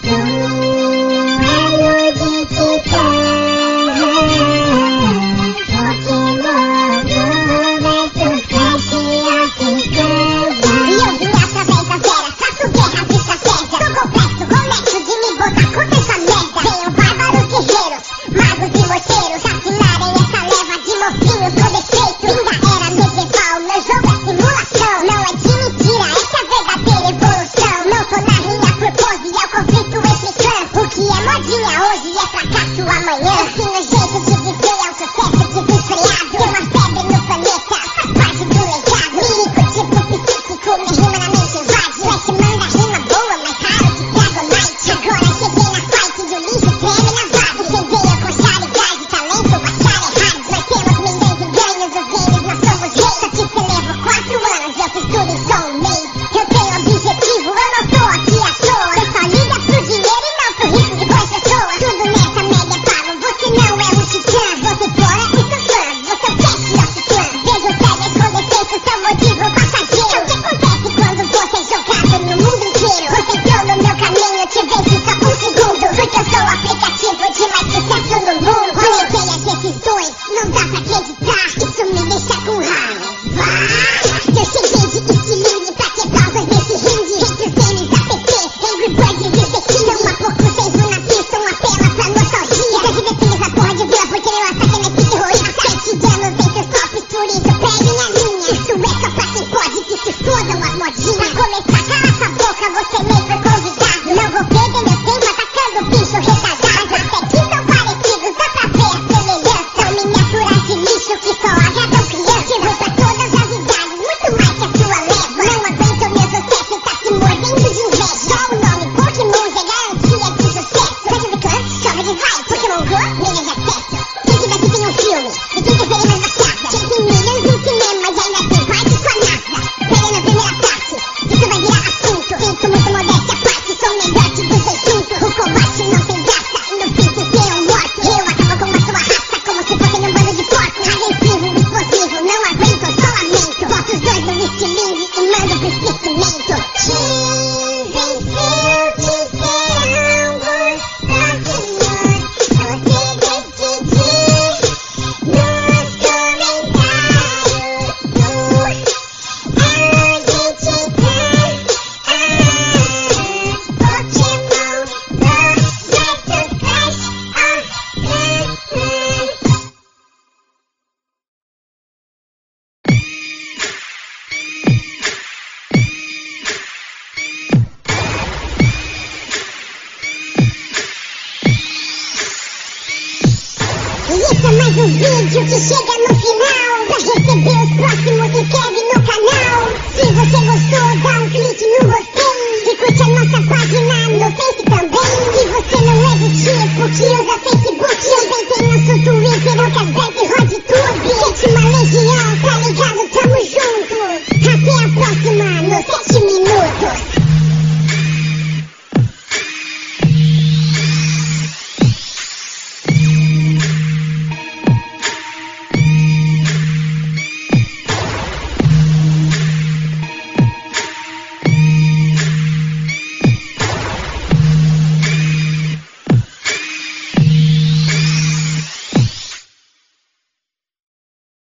mais um vídeo que chega no final. Pra receber os próximos, se inscreve no canal. Se você gostou, dá um clique no gostei. E curte a nossa página no Face também. E você não é do tipo que usa Facebook, também tem nosso Twitter.